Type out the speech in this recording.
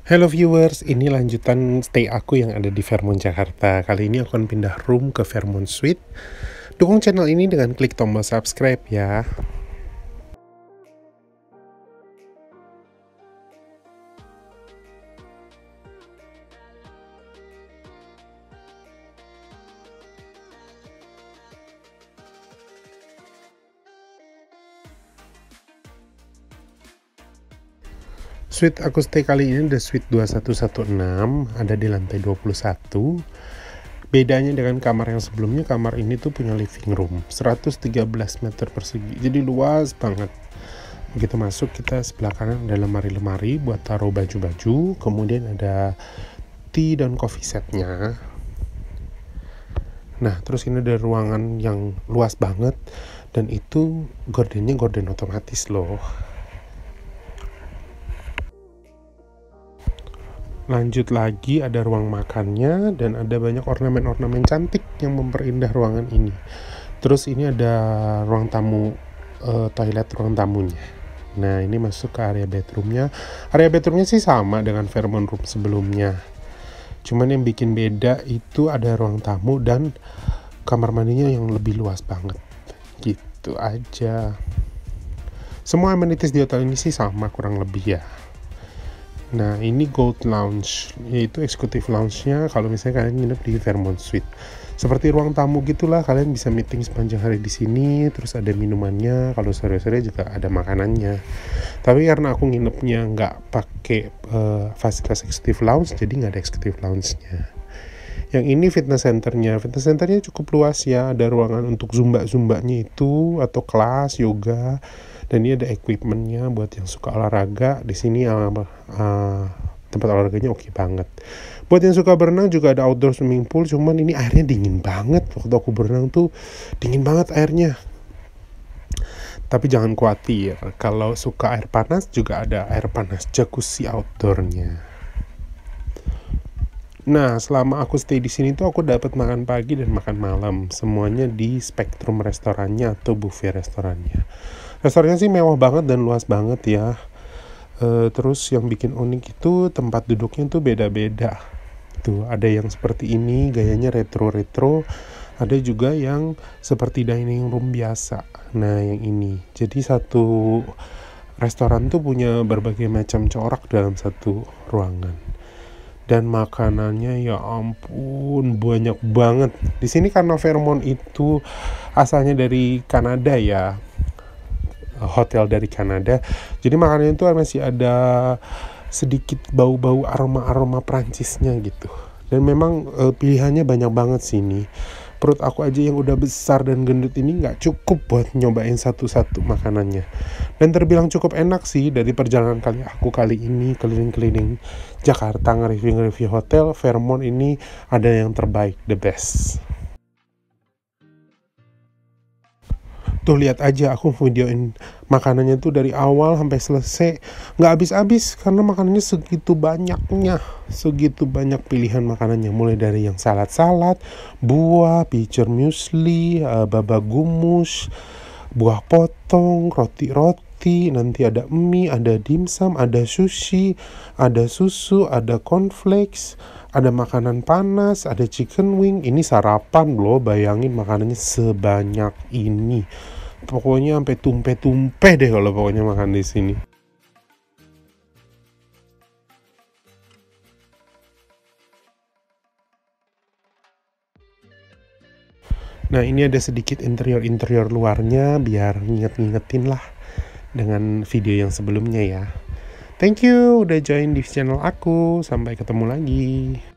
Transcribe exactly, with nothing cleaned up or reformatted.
Hello viewers, ini lanjutan stay aku yang ada di Fairmont Jakarta. Kali ini aku akan pindah room ke Fairmont Suite. Dukung channel ini dengan klik tombol subscribe ya. Suite aku stay kali ini ada Suite dua satu satu enam, ada di lantai dua puluh satu. Bedanya dengan kamar yang sebelumnya, kamar ini tuh punya living room seratus tiga belas meter persegi, jadi luas banget. Begitu masuk, kita sebelah kanan ada lemari-lemari buat taruh baju-baju, kemudian ada tea dan coffee setnya. Nah, terus ini ada ruangan yang luas banget, dan itu gordennya gorden otomatis loh. Lanjut lagi, ada ruang makannya dan ada banyak ornamen-ornamen cantik yang memperindah ruangan ini. Terus ini ada ruang tamu, uh, toilet ruang tamunya. Nah, ini masuk ke area bedroomnya. Area bedroomnya sih sama dengan Fairmont room sebelumnya. Cuman yang bikin beda itu ada ruang tamu dan kamar mandinya yang lebih luas banget. Gitu aja. Semua amenities di hotel ini sih sama kurang lebih ya. Nah, ini Gold Lounge, yaitu eksekutif lounge-nya kalau misalnya kalian nginep di Fairmont Suite. Seperti ruang tamu gitulah, kalian bisa meeting sepanjang hari di sini, terus ada minumannya, kalau sore-sore juga ada makanannya. Tapi karena aku nginepnya nggak pakai uh, fasilitas eksekutif lounge, jadi nggak ada eksekutif lounge-nya. Yang ini fitness centernya, fitness centernya cukup luas ya, ada ruangan untuk zumba-zumbanya itu, atau kelas yoga. Dan ini ada equipmentnya buat yang suka olahraga. Di sini uh, uh, tempat olahraganya oke banget. Buat yang suka berenang juga ada outdoor swimming pool. Cuman ini airnya dingin banget. Waktu aku berenang tuh dingin banget airnya. Tapi jangan khawatir, kalau suka air panas juga ada air panas jacuzzi outdoornya. Nah, selama aku stay di sini tuh aku dapat makan pagi dan makan malam. Semuanya di Spectrum restorannya atau buffet restorannya. Restorannya sih mewah banget dan luas banget ya. E, terus yang bikin unik itu tempat duduknya tuh beda-beda. Tuh, ada yang seperti ini, gayanya retro-retro. Ada juga yang seperti dining room biasa. Nah, yang ini. Jadi satu restoran tuh punya berbagai macam corak dalam satu ruangan. Dan makanannya ya ampun banyak banget. Di sini karena Fairmont itu asalnya dari Kanada ya. Hotel dari Kanada, jadi makanannya itu masih ada sedikit bau-bau aroma-aroma Prancisnya gitu. Dan memang e, pilihannya banyak banget sini. Perut aku aja yang udah besar dan gendut ini nggak cukup buat nyobain satu-satu makanannya. Dan terbilang cukup enak sih. Dari perjalanan kali aku kali ini keliling-keliling Jakarta nge-review-nge-review hotel, Fairmont ini ada yang terbaik, the best. Tuh lihat aja, aku videoin makanannya tuh dari awal sampai selesai, nggak habis-habis karena makanannya segitu banyaknya, segitu banyak pilihan makanannya, mulai dari yang salad-salad, buah, picer muesli, uh, baba gumus, buah potong, roti-roti, nanti ada mie, ada dimsum, ada sushi, ada susu, ada cornflakes, ada makanan panas, ada chicken wing. Ini sarapan loh, bayangin makanannya sebanyak ini. Pokoknya sampai tumpe-tumpe deh kalau pokoknya makan di sini. Nah, ini ada sedikit interior-interior luarnya biar nginget-ngingetin lah dengan video yang sebelumnya ya. Thank you udah join di channel aku. Sampai ketemu lagi.